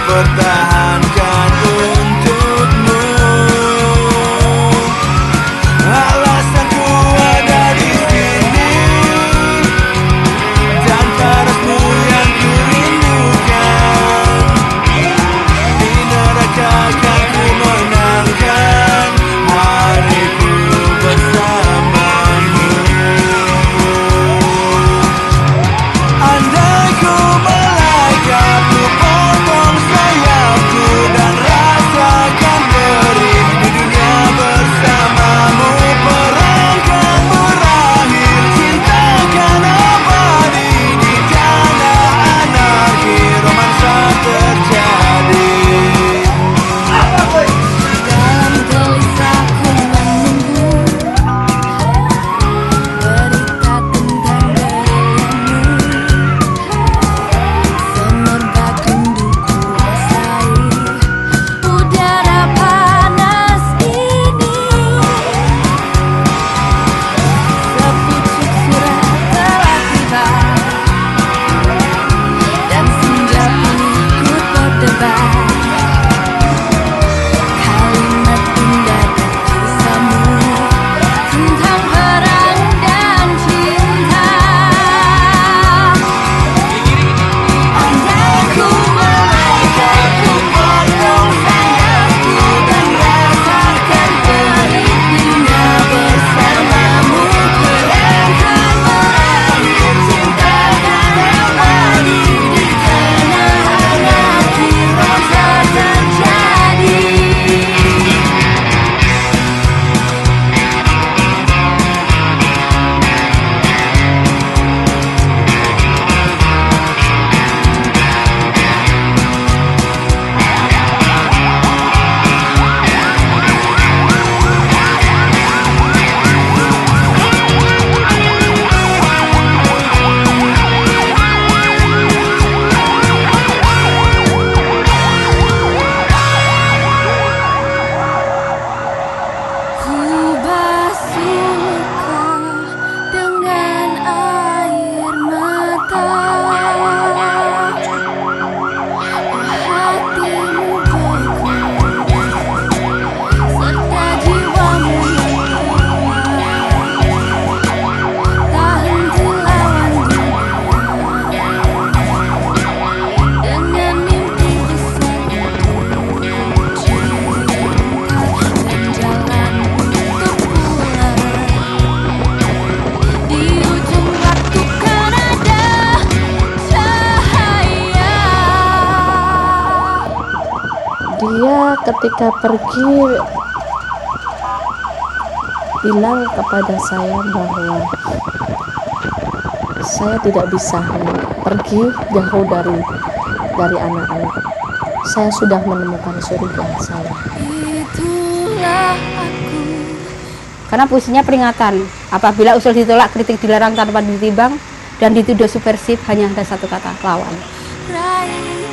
pertahankan untukmu. Alasanku ada di sini dan parasmu yang ku rindukan. Di neraka akan ku menangkan hariku bersamamu. Andai ku malaikat, ku potong sayapku dan rasakan perih di dunia bersamamu. Perang kan berakhir, cinta kan abadi. Di tanah anarki romansa terjadi. Dalam gelisahku menunggu berita tentang dirimu. Semerbak rinduku rasai udara panas ini. Sepucuk surat telah tiba dan senja pun ikut berdebar. Kalimat indah dan kisahmu tentang perang dan cinta. Andai ku malaikat, ku potong sayapku dan rasakan perih di dunia bersamamu. Perang kan berakhir, cinta kan abadi. Di tanah anarki romansa terjadi. Ku basuh luka dengan air mata. Hatimu beku serta jiwamu yang lemah. Tak henti lawan dunia dengan mimpi besar untuk cinta dan jalan untuk pulang. Di ujung waktu kan ada cahaya. Dia ketika pergi bilang kepada saya bahwa saya tidak bisa pergi jauh dari anak-anak. Saya sudah menemukan surga saya. Itulah aku. Karena puisinya peringatan, apabila usul ditolak, kritik dilarang tanpa ditimbang, dan dituduh subversif, hanya ada satu kata, lawan. Raih